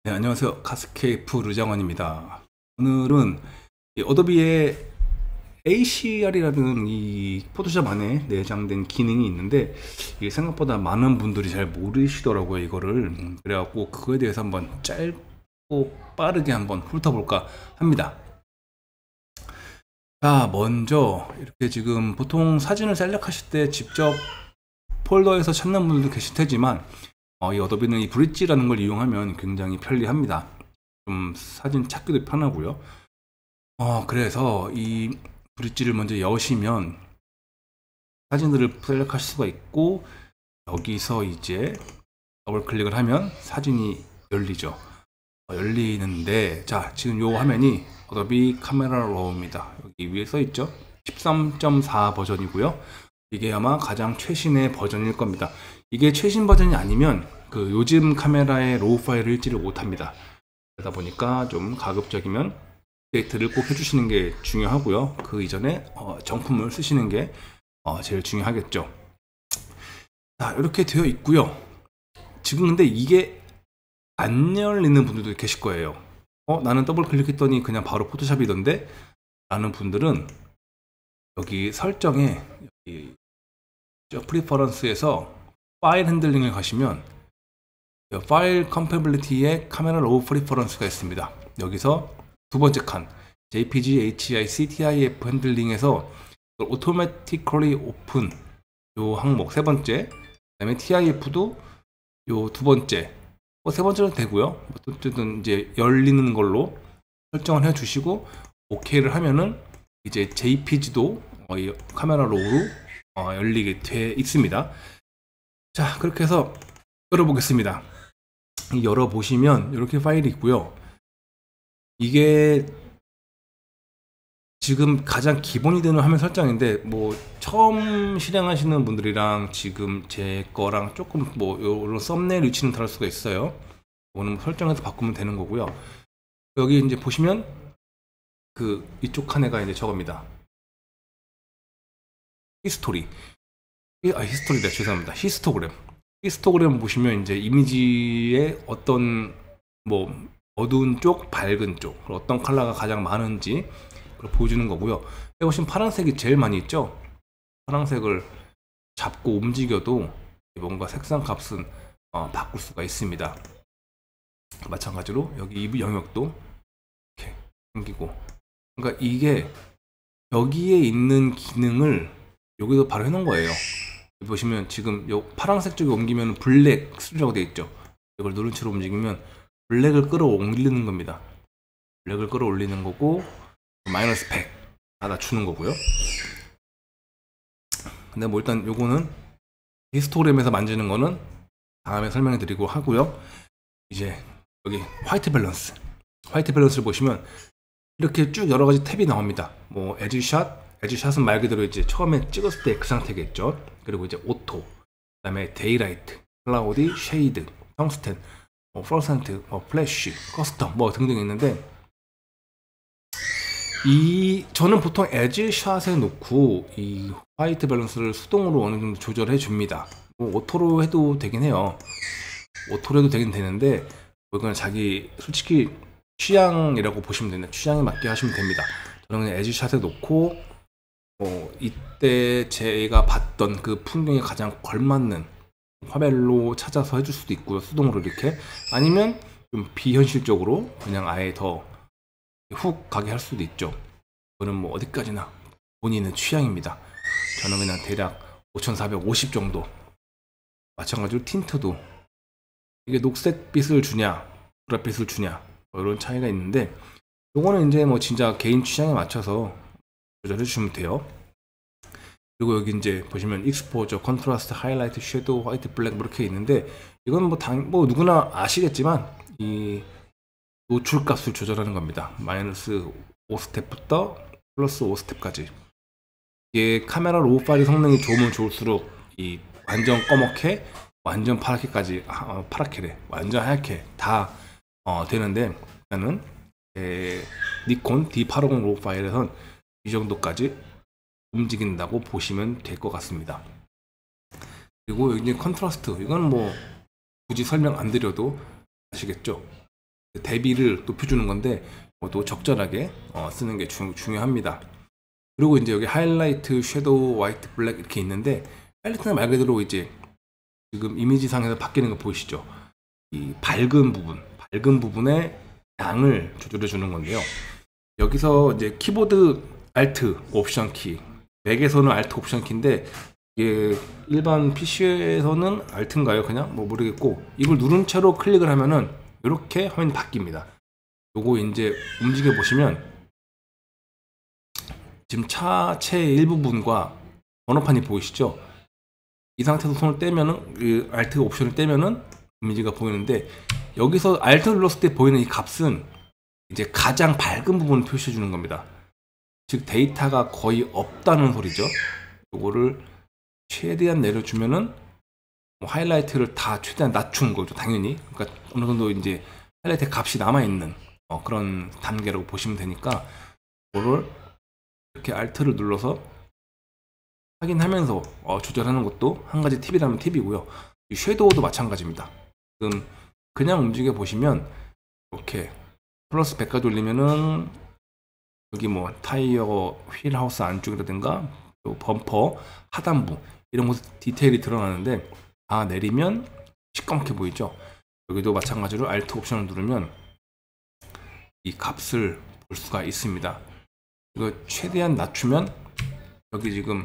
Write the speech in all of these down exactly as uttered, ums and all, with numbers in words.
네, 안녕하세요. 카스케이프 르장원입니다. 오늘은 이 어도비의 에이씨알이라는 이 포토샵 안에 내장된 기능이 있는데 이게 생각보다 많은 분들이 잘 모르시더라고요, 이거를. 음, 그래갖고 그거에 대해서 한번 짧고 빠르게 한번 훑어볼까 합니다. 자, 먼저 이렇게 지금 보통 사진을 셀렉하실 때 직접 폴더에서 찾는 분들도 계실 테지만 어, 이 어도비는 이 브릿지라는 걸 이용하면 굉장히 편리합니다. 좀 사진 찾기도 편하고요. 어, 그래서 이 브릿지를 먼저 여시면 사진들을 셀렉할 수가 있고 여기서 이제 더블 클릭을 하면 사진이 열리죠. 어, 열리는데 자, 지금 요 화면이 어도비 카메라 로우입니다. 여기 위에 써 있죠. 십삼 점 사 버전이고요. 이게 아마 가장 최신의 버전일 겁니다. 이게 최신 버전이 아니면 그 요즘 카메라의 로우 파일을 읽지를 못합니다. 그러다 보니까 좀 가급적이면 업데이트를 꼭 해주시는 게 중요하고요. 그 이전에 어, 정품을 쓰시는 게 어, 제일 중요하겠죠. 자, 이렇게 되어 있고요. 지금 근데 이게 안 열리는 분들도 계실 거예요. 어, 나는 더블 클릭했더니 그냥 바로 포토샵이던데? 라는 분들은 여기 설정에 여기 프리퍼런스에서 파일 핸들링을 가시면 파일 컴패빌리티에 카메라 로우 프리퍼런스가 있습니다. 여기서 두 번째 칸 제이피지, 에이치아이, 씨티아이에프 핸들링에서 오토매티컬리 오픈 요 항목 세 번째, 그 다음에 티아이에프도 요 두 번째, 뭐 세 번째는 되고요. 어쨌든 이제 열리는 걸로 설정을 해 주시고 오케이를 하면은 이제 제이피지도 어, 이 카메라 로우로 어, 열리게 돼 있습니다. 자, 그렇게 해서 열어보겠습니다. 열어보시면 이렇게 파일이 있고요. 이게 지금 가장 기본이 되는 화면 설정인데 뭐 처음 실행하시는 분들이랑 지금 제 거랑 조금 뭐 이런 썸네일 위치는 다를 수가 있어요. 이거는 설정해서 바꾸면 되는 거고요. 여기 이제 보시면 그 이쪽 칸에가 이제 저겁니다. 히스토리. 아, 히스토리다. 죄송합니다. 히스토그램. 히스토그램 보시면 이제 이미지의 어떤 뭐 어두운 쪽, 밝은 쪽, 어떤 컬러가 가장 많은지 그걸 보여주는 거고요. 여기 보시면 파란색이 제일 많이 있죠. 파란색을 잡고 움직여도 뭔가 색상 값은 어, 바꿀 수가 있습니다. 마찬가지로 여기 이 영역도 이렇게 생기고, 그러니까 이게 여기에 있는 기능을 여기서 바로 해놓은 거예요. 보시면 지금 요 파란색 쪽에 옮기면 블랙 수정이 되어 있죠. 이걸 누른 채로 움직이면 블랙을 끌어올리는 겁니다. 블랙을 끌어올리는 거고 마이너스 백 다 낮추는 거고요. 근데 뭐 일단 요거는 히스토그램에서 만지는 거는 다음에 설명해 드리고 하고요. 이제 여기 화이트 밸런스 화이트 밸런스를 보시면 이렇게 쭉 여러 가지 탭이 나옵니다. 뭐 에지샷 에지샷은 말 그대로 이제 처음에 찍었을 때 그 상태겠죠. 그리고 이제 오토, 그 다음에 데이라이트, 클라우디, 쉐이드, 텅스텐, 뭐 퍼센트, 뭐 플래시, 커스텀 뭐 등등 있는데, 이 저는 보통 에지샷에 놓고 이 화이트 밸런스를 수동으로 어느 정도 조절해 줍니다. 뭐 오토로 해도 되긴 해요. 오토로 해도 되긴 되는데 뭐 이건 자기 솔직히 취향이라고 보시면 됩니다. 취향에 맞게 하시면 됩니다. 저는 그냥 에지샷에 놓고 뭐 이때 제가 봤던 그 풍경에 가장 걸맞는 화면로 찾아서 해줄 수도 있고요. 수동으로 이렇게. 아니면 좀 비현실적으로 그냥 아예 더 훅 가게 할 수도 있죠. 그거는 뭐 어디까지나 본인의 취향입니다. 저는 그냥 대략 오천사백오십 정도. 마찬가지로 틴트도 이게 녹색빛을 주냐 보랏빛을 주냐 뭐 이런 차이가 있는데, 요거는 이제 뭐 진짜 개인 취향에 맞춰서 조절해 주시면 돼요. 그리고 여기 이제 보시면 익스포저, 컨트라스트, 하이라이트, 섀도우, 화이트, 블랙 뭐 이렇게 있는데, 이건 뭐 당 뭐 누구나 아시겠지만 이 노출 값을 조절하는 겁니다. 마이너스 오 스텝부터 플러스 오 스텝까지. 이게 카메라 로우 파일 성능이 좋으면 좋을수록 이 완전 검게 완전 파랗게까지 아, 어, 파랗게래 완전 하얗게 다 어, 되는데, 나는 에, 니콘 디 팔오공 로우 파일에선 이 정도까지 움직인다고 보시면 될 것 같습니다. 그리고 여기 컨트라스트, 이건 뭐 굳이 설명 안 드려도 아시겠죠. 대비를 높여주는 건데 또 적절하게 어, 쓰는 게 중, 중요합니다. 그리고 이제 여기 하이라이트, 섀도우, 화이트, 블랙 이렇게 있는데 하이라이트는 말 그대로 이제 지금 이미지상에서 바뀌는 거 보이시죠? 이 밝은 부분, 밝은 부분의 양을 조절해 주는 건데요. 여기서 이제 키보드 Alt 옵션 키, 맥에서는 Alt 옵션 키인데 이게 일반 피시에서는 Alt인가요? 그냥 뭐 모르겠고 이걸 누른 채로 클릭을 하면은 이렇게 화면이 바뀝니다. 요거 이제 움직여 보시면 지금 차체 일부분과 번호판이 보이시죠? 이 상태에서 손을 떼면은 그 Alt 옵션을 떼면은 이미지가 보이는데 여기서 Alt 눌렀을 때 보이는 이 값은 이제 가장 밝은 부분을 표시해 주는 겁니다. 즉 데이터가 거의 없다는 소리죠. 요거를 최대한 내려주면은 뭐 하이라이트를 다 최대한 낮춘 거죠, 당연히. 그러니까 어느 정도 이제 하이라이트 값이 남아 있는 어, 그런 단계라고 보시면 되니까 이거를 이렇게 Alt를 눌러서 확인하면서 어, 조절하는 것도 한 가지 팁이라면 팁이고요. 이 섀도우도 마찬가지입니다. 지금 그냥 움직여 보시면 이렇게 플러스 백까지 올리면은 여기 뭐 타이어 휠 하우스 안쪽이라든가 또 범퍼 하단부 이런 곳 디테일이 드러나는데 다 내리면 시꺼멓게 보이죠. 여기도 마찬가지로 Alt 옵션을 누르면 이 값을 볼 수가 있습니다. 이거 최대한 낮추면 여기 지금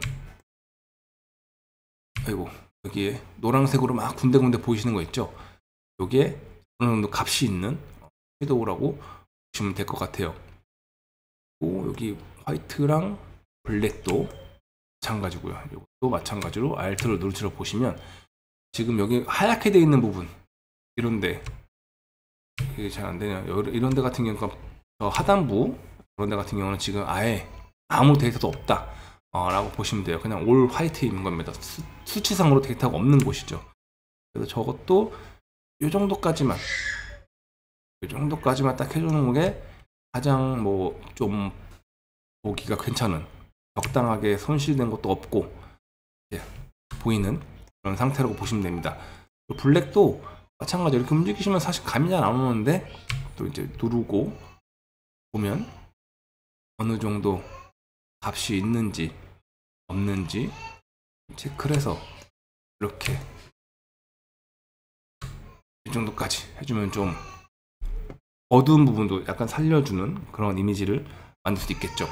아이고 여기에 노란색으로 막 군데군데 보이시는 거 있죠. 요게 어느 정도 값이 있는 섀도우라고 보시면 될 것 같아요. 또 여기 화이트랑 블랙도 마찬가지고요. 이것도 마찬가지로 Alt를 누르시러 보시면 지금 여기 하얗게 되어 있는 부분 이런데 이게 잘 안 되네요. 이런데 같은 경우는 하단부 이런 데 같은 경우는 지금 아예 아무 데이터도 없다 어, 라고 보시면 돼요. 그냥 올 화이트인 겁니다. 수, 수치상으로 데이터가 없는 곳이죠. 그래서 저것도 이 정도까지만 이 정도까지만 딱 해주는 게 가장 뭐 좀 보기가 괜찮은, 적당하게 손실된 것도 없고 예, 보이는 그런 상태라고 보시면 됩니다. 블랙도 마찬가지로 이렇게 움직이시면 사실 감이 잘 안 오는데 또 이제 누르고 보면 어느 정도 값이 있는지 없는지 체크를 해서 이렇게 이 정도까지 해주면 좀 어두운 부분도 약간 살려주는 그런 이미지를 만들 수도 있겠죠.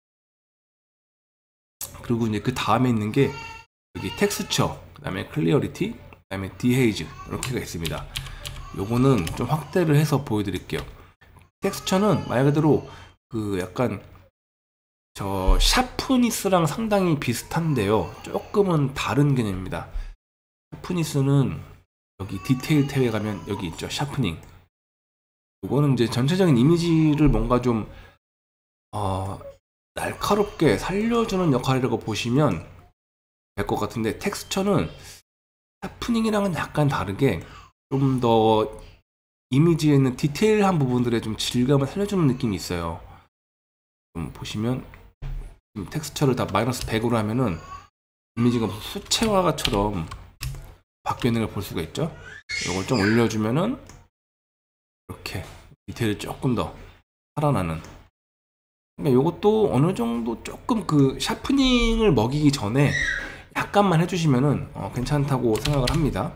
그리고 이제 그 다음에 있는 게 여기 텍스처, 그 다음에 클리어리티, 그 다음에 디헤이즈 이렇게가 있습니다. 요거는 좀 확대를 해서 보여드릴게요. 텍스처는 말 그대로 그 약간 저 샤프니스랑 상당히 비슷한데요. 조금은 다른 개념입니다. 샤프니스는 여기 디테일 탭에 가면 여기 있죠. 샤프닝. 이거는 이제 전체적인 이미지를 뭔가 좀 어, 날카롭게 살려주는 역할이라고 보시면 될 것 같은데 텍스처는 샤프닝이랑은 약간 다르게 좀 더 이미지에 있는 디테일한 부분들의 좀 질감을 살려주는 느낌이 있어요. 좀 보시면 텍스처를 다 마이너스 백으로 하면은 이미지가 수채화처럼 바뀌어 있는 걸 볼 수가 있죠. 이걸 좀 올려주면은 이렇게 디테일이 조금 더 살아나는. 그러니까 이것도 어느 정도 조금 그 샤프닝을 먹이기 전에 약간만 해주시면은 어, 괜찮다고 생각을 합니다.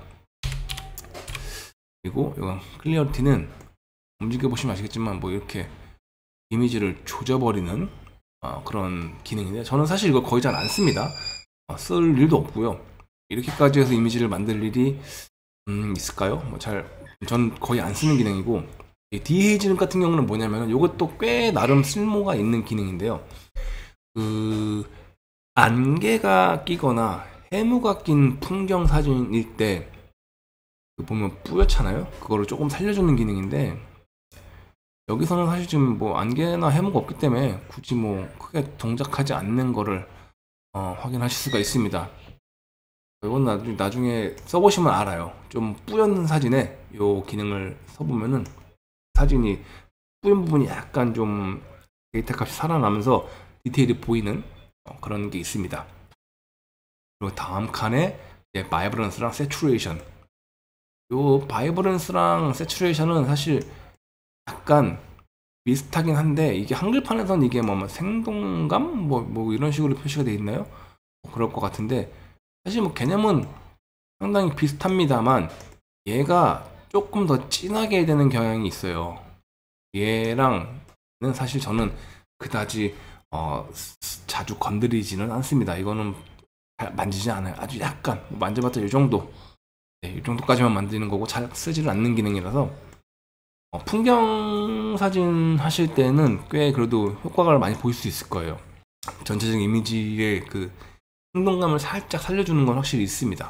그리고 이건 클리어리티는 움직여 보시면 아시겠지만 뭐 이렇게 이미지를 조져버리는 어, 그런 기능인데 저는 사실 이거 거의 잘 안 씁니다. 어, 쓸 일도 없고요. 이렇게까지 해서 이미지를 만들 일이 음, 있을까요? 뭐 잘 전 거의 안 쓰는 기능이고 디헤이즈 같은 경우는 뭐냐면 이것도 꽤 나름 쓸모가 있는 기능인데요. 그 안개가 끼거나 해무가 낀 풍경 사진일 때 보면 뿌옇잖아요. 그거를 조금 살려주는 기능인데 여기서는 사실 지금 뭐 안개나 해무가 없기 때문에 굳이 뭐 크게 동작하지 않는 거를 어, 확인하실 수가 있습니다. 이건 나중에, 나중에 써보시면 알아요. 좀 뿌연 사진에 이 기능을 써보면은 사진이 뿌연 부분이 약간 좀 데이터 값이 살아나면서 디테일이 보이는 어, 그런 게 있습니다. 그리고 다음 칸에 이제 바이브런스랑 세츄레이션. 요 바이브런스랑 세츄레이션은 사실 약간 비슷하긴 한데, 이게 한글판에서는 이게 뭐 생동감 뭐, 뭐 이런 식으로 표시가 되어 있나요? 뭐 그럴 것 같은데, 사실 뭐 개념은 상당히 비슷합니다만 얘가 조금 더 진하게 되는 경향이 있어요. 얘랑은 사실 저는 그다지 어, 자주 건드리지는 않습니다. 이거는 만지지 않아요. 아주 약간 만져봤자 이 정도, 네, 이 정도까지만 만드는 거고 잘 쓰지를 않는 기능이라서 어, 풍경 사진 하실 때는 꽤 그래도 효과를 많이 보일 수 있을 거예요. 전체적인 이미지의 그 생동감을 살짝 살려주는 건 확실히 있습니다.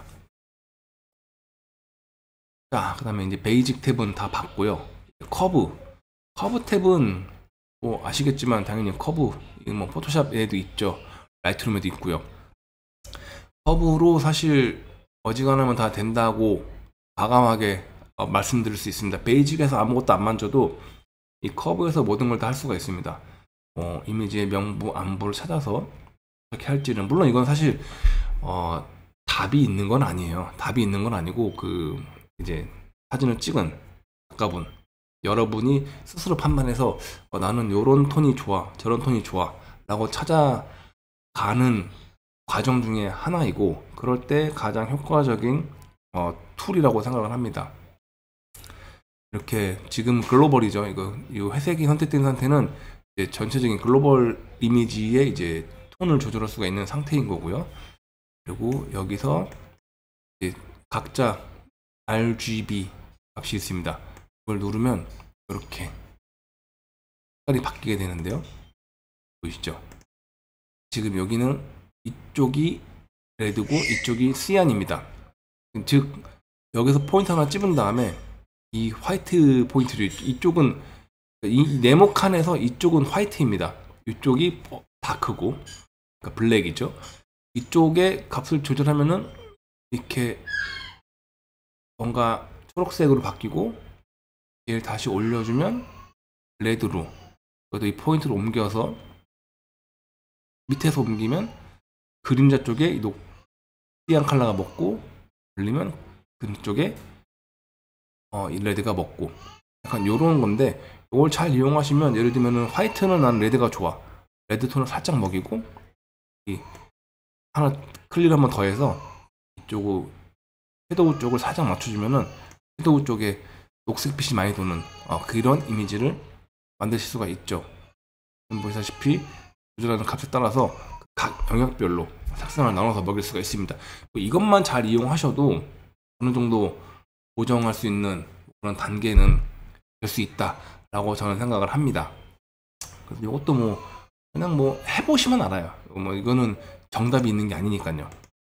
자, 그 다음에 이제 베이직 탭은 다 봤고요. 커브. 커브 탭은 뭐 아시겠지만 당연히 커브, 뭐 포토샵에도 있죠. 라이트룸에도 있고요. 커브로 사실 어지간하면 다 된다고 과감하게 어, 말씀드릴 수 있습니다. 베이직에서 아무것도 안 만져도 이 커브에서 모든 걸 다 할 수가 있습니다. 어, 이미지의 명부, 안부를 찾아서 어떻게 할지는, 물론 이건 사실 어, 답이 있는 건 아니에요. 답이 있는 건 아니고 그 이제 사진을 찍은 작가분, 여러분이 스스로 판단해서 어, 나는 요런 톤이 좋아, 저런 톤이 좋아 라고 찾아가는 과정 중에 하나이고, 그럴 때 가장 효과적인 어, 툴이라고 생각을 합니다. 이렇게 지금 글로벌이죠. 이거 이 회색이 선택된 상태는 이제 전체적인 글로벌 이미지의 이제 톤을 조절할 수가 있는 상태인 거고요. 그리고 여기서 이제 각자 알지비 값이 있습니다. 이걸 누르면 이렇게 색깔이 바뀌게 되는데요. 보이시죠? 지금 여기는 이쪽이 레드고 이쪽이 시안입니다. 즉 여기서 포인트 하나 찝은 다음에 이 화이트 포인트를, 이쪽은 이 네모 칸에서 이쪽은 화이트입니다. 이쪽이 다크고 그러니까 블랙이죠. 이쪽에 값을 조절하면은 이렇게 뭔가 초록색으로 바뀌고, 얘를 다시 올려주면 레드로, 그래도 이 포인트를 옮겨서 밑에서 옮기면 그림자 쪽에 이 녹띠한 컬러가 먹고, 올리면 그쪽에 어, 이 레드가 먹고, 약간 요런 건데, 이걸 잘 이용하시면 예를 들면은 화이트는 난 레드가 좋아, 레드 톤을 살짝 먹이고 이 하나 클릭 한번 더해서 이쪽 섀도우 쪽을 살짝 맞춰주면은 섀도우 쪽에 녹색빛이 많이 도는 어, 그런 이미지를 만드실 수가 있죠. 보시다시피 조절하는 값에 따라서 각 영역별로 색상을 나눠서 먹일 수가 있습니다. 이것만 잘 이용하셔도 어느 정도 보정할 수 있는 그런 단계는 될 수 있다라고 저는 생각을 합니다. 그래서 이것도 뭐 그냥 뭐 해보시면 알아요. 뭐 이거는 정답이 있는 게 아니니까요.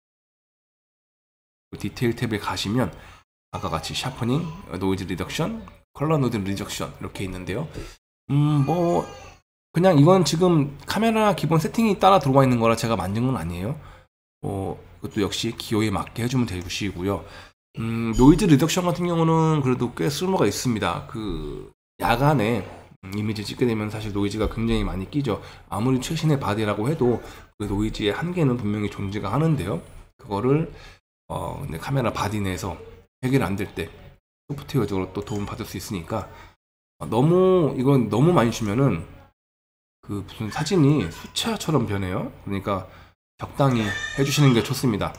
디테일 탭에 가시면 아까 같이 샤프닝, 노이즈 리덕션, 컬러 노드 리덕션 이렇게 있는데요. 음 뭐 그냥 이건 지금 카메라 기본 세팅이 따라 들어와 있는 거라 제가 만든 건 아니에요. 어 그것도 역시 기호에 맞게 해주면 되시고요. 음 노이즈 리덕션 같은 경우는 그래도 꽤 쓸모가 있습니다. 그 야간에 이미지 찍게 되면 사실 노이즈가 굉장히 많이 끼죠. 아무리 최신의 바디라고 해도 그 노이즈의 한계는 분명히 존재가 하는데요. 그거를 어, 카메라 바디 내에서 해결 안 될 때 소프트웨어적으로 또 도움 받을 수 있으니까, 어, 너무 이건 너무 많이 주면은 그 무슨 사진이 수채화처럼 변해요. 그러니까 적당히 해주시는 게 좋습니다.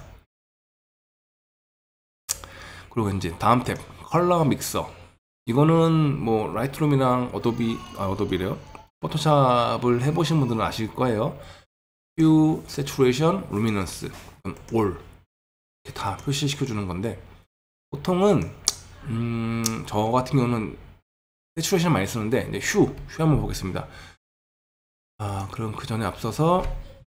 그리고 이제 다음 탭 컬러 믹서. 이거는 뭐 라이트룸이랑 어도비 아 어도비래요. 포토샵을 해보신 분들은 아실 거예요. 퓨, 세츄레이션, 루미넌스, 올 이렇게 다 표시시켜 주는 건데, 보통은 음, 저 같은 경우는 세츄레이션 많이 쓰는데 이제 휴, 휴 한번 보겠습니다. 아, 그럼 그 전에 앞서서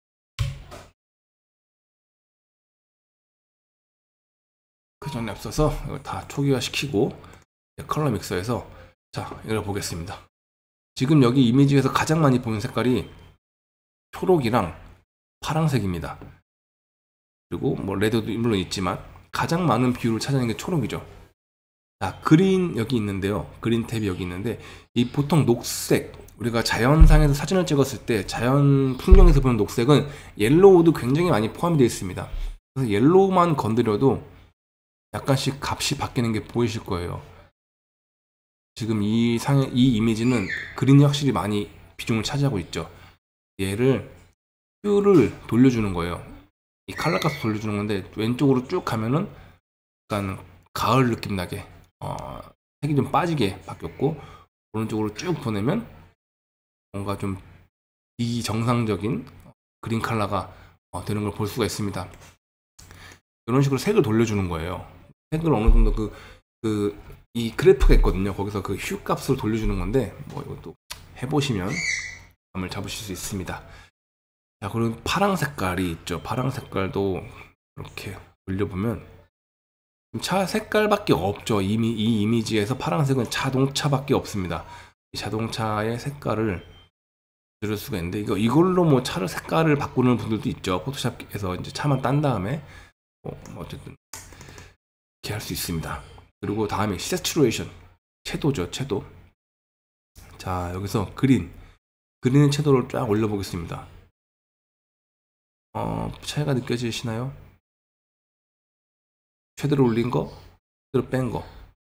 그 전에 앞서서 이걸 다 초기화 시키고 컬러 믹서에서 자, 이걸 보겠습니다. 지금 여기 이미지에서 가장 많이 보이는 색깔이 초록이랑 파란색입니다. 그리고 뭐 레드도 물론 있지만 가장 많은 비율을 차지하는 게 초록이죠. 자, 그린 여기 있는데요. 그린 탭이 여기 있는데, 이 보통 녹색, 우리가 자연상에서 사진을 찍었을 때 자연 풍경에서 보는 녹색은 옐로우도 굉장히 많이 포함이 되어 있습니다. 그래서 옐로우만 건드려도 약간씩 값이 바뀌는 게 보이실 거예요. 지금 이 상의 이 이미지는 그린이 확실히 많이 비중을 차지하고 있죠. 얘를 뷰를 돌려주는 거예요. 이 칼라 값을 돌려주는 건데 왼쪽으로 쭉 가면은 약간 가을 느낌 나게 어, 색이 좀 빠지게 바뀌었고, 오른쪽으로 쭉 보내면 뭔가 좀 비정상적인 그린 컬러가 어, 되는 걸 볼 수가 있습니다. 이런 식으로 색을 돌려주는 거예요. 색을 어느 정도 그, 그, 이 그래프가 있거든요. 거기서 그 휴 값을 돌려주는 건데, 뭐 이것도 해보시면 감을 잡으실 수 있습니다. 자, 그리고 파랑 색깔이 있죠. 파랑 색깔도 이렇게 돌려보면 차 색깔밖에 없죠. 이미 이 이미지에서 파란색은 자동차밖에 없습니다. 이 자동차의 색깔을 들을 수가 있는데, 이거 이걸로 뭐 차를 색깔을 바꾸는 분들도 있죠. 포토샵에서 이제 차만 딴 다음에 뭐 어쨌든 이렇게 할 수 있습니다. 그리고 다음에 세츄레이션, 채도죠. 채도. 자, 여기서 그린 그린 채도를 쫙 올려보겠습니다. 어, 차이가 느껴지시나요? 최대로 올린 거, 최대로 뺀 거.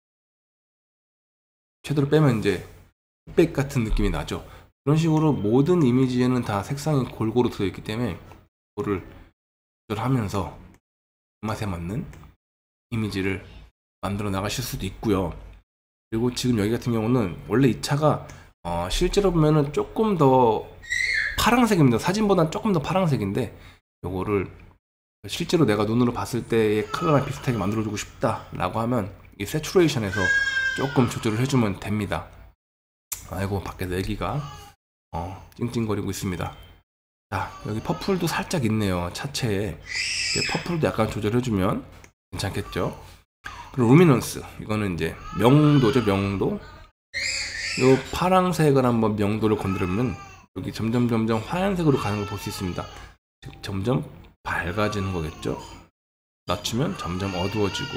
최대로 빼면 이제 흑백 같은 느낌이 나죠. 이런 식으로 모든 이미지에는 다 색상이 골고루 들어있기 때문에 그거를 조절하면서 입맛에 맞는 이미지를 만들어 나가실 수도 있고요. 그리고 지금 여기 같은 경우는 원래 이 차가 어 실제로 보면은 조금 더 파란색입니다. 사진보다는 조금 더 파란색인데, 요거를 실제로 내가 눈으로 봤을 때의 컬러랑 비슷하게 만들어주고 싶다 라고 하면 이 세츄레이션에서 조금 조절을 해주면 됩니다. 아이고, 밖에서 애기가 어, 찡찡거리고 있습니다. 자, 여기 퍼플도 살짝 있네요. 차체에 퍼플도 약간 조절해주면 괜찮겠죠. 그리고 루미넌스, 이거는 이제 명도죠. 명도. 요 파란색을 한번 명도를 건드리면 여기 점점 점점 하얀색으로 가는 걸 볼 수 있습니다. 즉 점점 밝아지는 거겠죠. 낮추면 점점 어두워지고.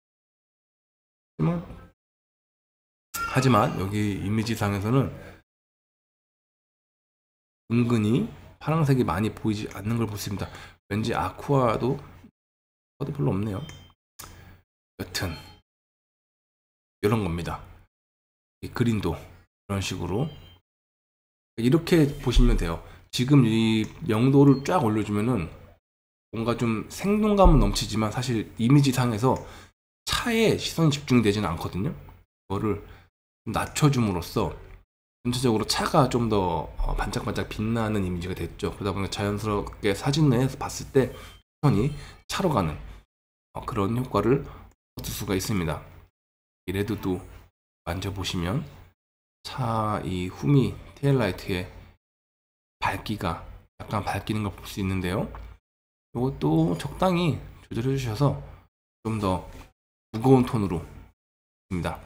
하지만 여기 이미지상에서는 은근히 파란색이 많이 보이지 않는 걸 볼 수 있습니다. 왠지 아쿠아도 어디 별로 없네요. 여튼 이런 겁니다. 이 그린도 이런 식으로 이렇게 보시면 돼요. 지금 이 명도를 쫙 올려주면은 뭔가 좀 생동감은 넘치지만 사실 이미지상에서 차에 시선이 집중되지는 않거든요. 이거를 낮춰줌으로써 전체적으로 차가 좀 더 반짝반짝 빛나는 이미지가 됐죠. 그러다 보니까 자연스럽게 사진에서 봤을 때 시선이 차로 가는 그런 효과를 얻을 수가 있습니다. 이 레드도 만져보시면 차 이 후미 테일라이트에 밝기가 약간 밝기는 걸 볼 수 있는데요. 이것도 적당히 조절해 주셔서 좀 더 무거운 톤으로 입니다.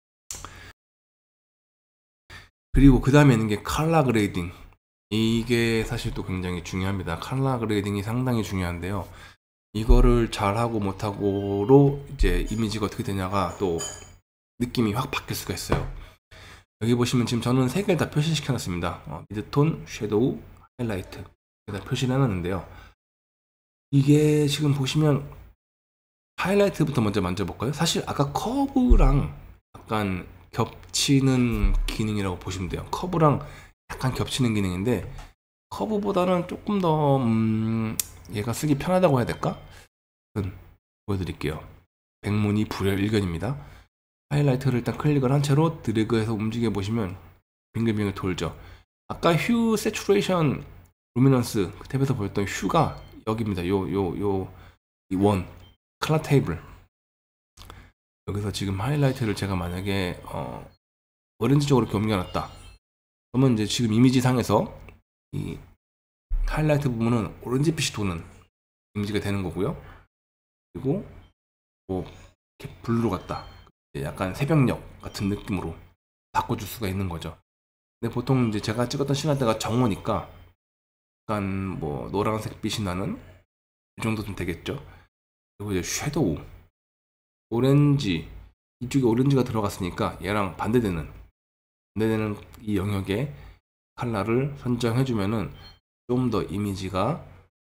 그리고 그 다음에 있는 게 컬러 그레이딩. 이게 사실 또 굉장히 중요합니다. 컬러 그레이딩이 상당히 중요한데요. 이거를 잘하고 못하고로 이제 이미지가 어떻게 되냐가 또 느낌이 확 바뀔 수가 있어요. 여기 보시면 지금 저는 세 개를 다 표시시켜 놨습니다. 어, 미드톤, 섀도우, 하이라이트 다 표시를 해놨는데요. 이게 지금 보시면 하이라이트부터 먼저 만져볼까요? 사실 아까 커브랑 약간 겹치는 기능이라고 보시면 돼요. 커브랑 약간 겹치는 기능인데, 커브보다는 조금 더 음, 얘가 쓰기 편하다고 해야 될까? 보여드릴게요. 백문이 불여일견입니다. 하이라이트를 일단 클릭을 한 채로 드래그해서 움직여 보시면 빙글빙글 돌죠. 아까 휴, 세츄레이션, 루미넌스 그 탭에서 보였던 휴가 여기입니다. 요 요 요 이 원 컬러 테이블. 여기서 지금 하이라이트를 제가 만약에 어, 오렌지 쪽으로 이렇게 옮겨놨다. 그러면 이제 지금 이미지 상에서 이 하이라이트 부분은 오렌지빛이 도는 이미지가 되는 거고요. 그리고 뭐 이렇게 블루로 갔다. 약간 새벽녘 같은 느낌으로 바꿔줄 수가 있는 거죠. 근데 보통 이제 제가 찍었던 시간대가 정오니까 약간 뭐 노란색 빛이 나는 이 정도 좀 되겠죠. 그리고 이제 섀도우, 오렌지, 이쪽에 오렌지가 들어갔으니까 얘랑 반대되는 반대되는 이 영역의 컬러를 선정해주면은 좀 더 이미지가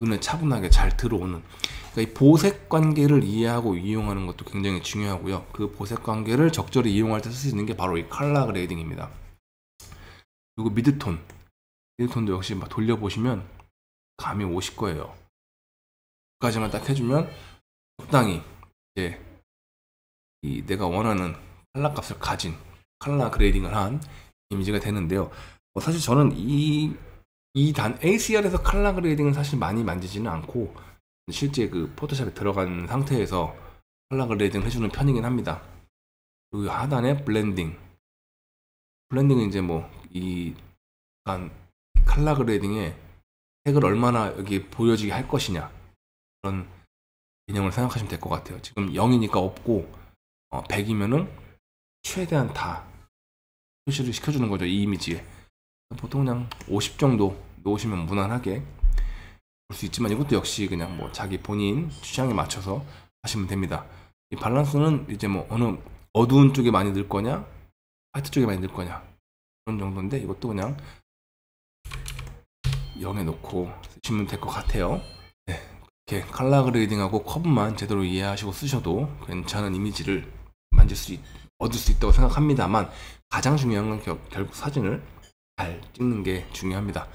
눈에 차분하게 잘 들어오는, 그러니까 이 보색 관계를 이해하고 이용하는 것도 굉장히 중요하고요. 그 보색 관계를 적절히 이용할 때 쓸 수 있는 게 바로 이 컬러 그레이딩입니다. 그리고 미드톤, 미드톤도 역시 막 돌려보시면 감이 오실 거예요. 여기까지만 딱 해주면 적당히 이제 이 내가 원하는 컬러 값을 가진 컬러 그레이딩을 한 이미지가 되는데요. 어, 사실 저는 이 이 단 에이씨알에서 컬러 그레이딩은 사실 많이 만지지는 않고 실제 그 포토샵에 들어간 상태에서 컬러 그레이딩을 해주는 편이긴 합니다. 그리고 하단에 블렌딩, 블렌딩은 이제 뭐 이 약간 컬러 그레이딩에 색을 얼마나 여기 보여지게 할 것이냐, 그런 개념을 생각하시면 될 것 같아요. 지금 영이니까 없고 어, 백이면은 최대한 다 표시를 시켜주는 거죠, 이 이미지에. 보통 그냥 오십 정도 놓으시면 무난하게 볼 수 있지만, 이것도 역시 그냥 뭐 자기 본인 취향에 맞춰서 하시면 됩니다. 이 밸런스는 이제 뭐 어느 어두운 쪽에 많이 넣을 거냐, 화이트 쪽에 많이 넣을 거냐, 그런 정도인데, 이것도 그냥 영에 놓고 쓰시면 될 것 같아요. 네, 이렇게 컬러 그레이딩하고 커브만 제대로 이해하시고 쓰셔도 괜찮은 이미지를 만질 수 있, 얻을 수 있다고 생각합니다만, 가장 중요한 건 겨, 결국 사진을 잘 찍는 게 중요합니다.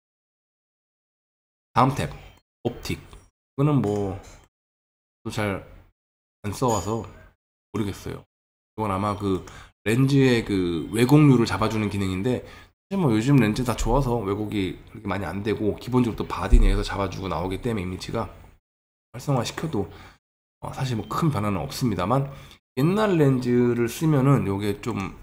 다음 탭, 옵틱. 이거는 뭐 또 잘 안 써와서 모르겠어요. 이건 아마 그 렌즈의 그 왜곡률을 잡아주는 기능인데, 사실 뭐 요즘 렌즈 다 좋아서 왜곡이 그렇게 많이 안 되고, 기본적으로 또 바디 내에서 잡아주고 나오기 때문에 이미지가 활성화 시켜도 어 사실 뭐 큰 변화는 없습니다만, 옛날 렌즈를 쓰면은 요게 좀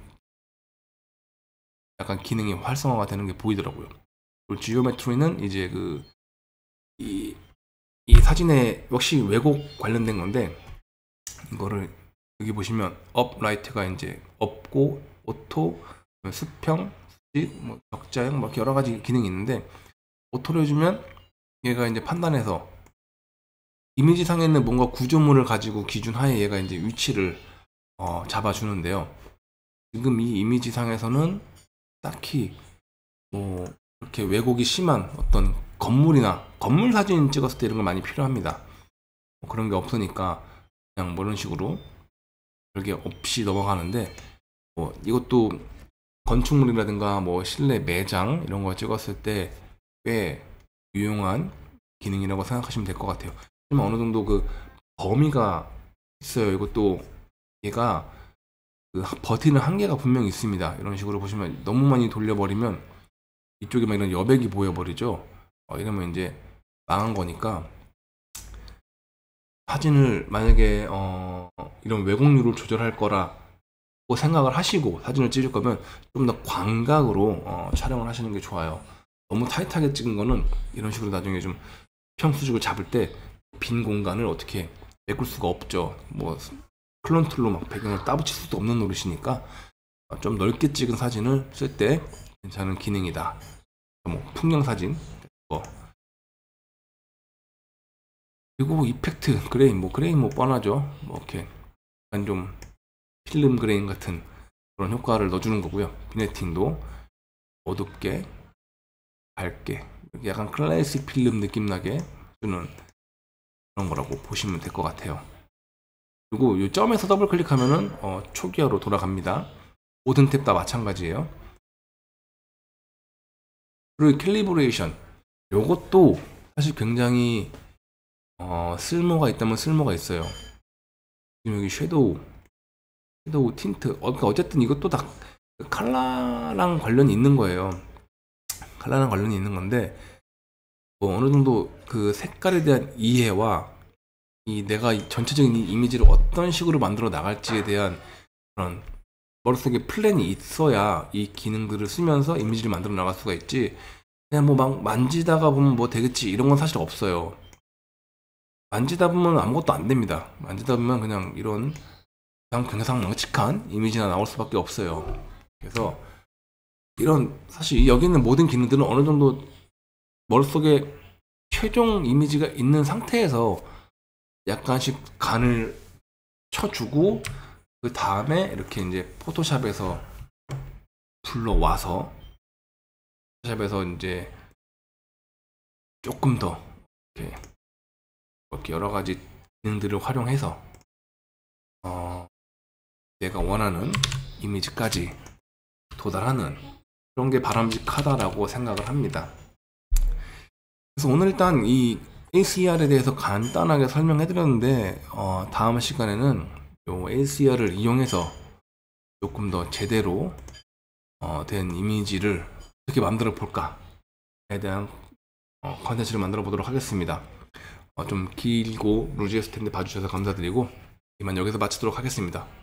약간 기능이 활성화가 되는 게 보이더라고요. 그리고 지오메트리는 이제 그 이 이 사진에 역시 왜곡 관련된 건데, 이거를 여기 보시면 업 라이트가 이제 없고 오토, 수평, 수직, 뭐 적자형, 뭐 여러 가지 기능이 있는데, 오토로 해주면 얘가 이제 판단해서 이미지 상에 있는 뭔가 구조물을 가지고 기준하에 얘가 이제 위치를 어, 잡아주는데요. 지금 이 이미지 상에서는 딱히 뭐 이렇게 왜곡이 심한 어떤 건물이나 건물 사진 찍었을 때 이런 거 많이 필요합니다. 뭐 그런 게 없으니까 그냥 뭐 이런 식으로 별게 없이 넘어가는데, 뭐 이것도 건축물이라든가 뭐 실내 매장 이런 거 찍었을 때 꽤 유용한 기능이라고 생각하시면 될 것 같아요. 하지만 어느 정도 그 범위가 있어요. 이것도 얘가 그 버티는 한계가 분명히 있습니다. 이런 식으로 보시면 너무 많이 돌려버리면 이쪽에 막 이런 여백이 보여버리죠. 어, 이러면 이제 망한 거니까, 사진을 만약에 어, 이런 왜곡률을 조절할 거라고 생각을 하시고 사진을 찍을 거면 좀 더 광각으로 어, 촬영을 하시는 게 좋아요. 너무 타이트하게 찍은 거는 이런 식으로 나중에 좀 평수직을 잡을 때 빈 공간을 어떻게 메꿀 수가 없죠. 뭐 클론툴로 막 배경을 따붙일 수도 없는 노릇이니까 좀 넓게 찍은 사진을 쓸 때 괜찮은 기능이다. 뭐 풍경 사진, 뭐 그리고 이펙트, 그레인, 뭐 그레인 뭐 뻔하죠. 뭐 이렇게 약간 좀 필름 그레인 같은 그런 효과를 넣어주는 거고요. 비네팅도 어둡게, 밝게, 약간 클래식 필름 느낌 나게 주는 그런 거라고 보시면 될 것 같아요. 그리고 이 점에서 더블 클릭하면은 어, 초기화로 돌아갑니다. 모든 탭 다 마찬가지예요. 그리고 캘리브레이션, 요것도 사실 굉장히 어, 쓸모가 있다면 쓸모가 있어요. 지금 여기 섀도우, 섀도우 틴트, 어, 그러니까 어쨌든 이것도 다 컬러랑 관련이 있는 거예요. 컬러랑 관련이 있는 건데, 뭐 어느 정도 그 색깔에 대한 이해와 이 내가 이 전체적인 이 이미지를 어떤 식으로 만들어 나갈지에 대한 그런 머릿속에 플랜이 있어야 이 기능들을 쓰면서 이미지를 만들어 나갈 수가 있지, 그냥 뭐 막 만지다가 보면 뭐 되겠지 이런 건 사실 없어요. 만지다 보면 아무것도 안 됩니다. 만지다 보면 그냥 이런 경상망측한 이미지가 나올 수밖에 없어요. 그래서 이런 사실 여기 있는 모든 기능들은 어느 정도 머릿속에 최종 이미지가 있는 상태에서 약간씩 간을 쳐주고, 그 다음에 이렇게 이제 포토샵에서 불러와서 포토샵에서 이제 조금 더 이렇게, 이렇게 여러 가지 기능들을 활용해서 어, 내가 원하는 이미지까지 도달하는 그런 게 바람직하다라고 생각을 합니다. 그래서 오늘 일단 이 에이씨이알에 대해서 간단하게 설명해 드렸는데 어, 다음 시간에는 요 에이씨이알을 이용해서 조금 더 제대로 어, 된 이미지를 어떻게 만들어 볼까에 대한 어, 컨텐츠를 만들어 보도록 하겠습니다. 어, 좀 길고 루즈했을 텐데 봐주셔서 감사드리고 이만 여기서 마치도록 하겠습니다.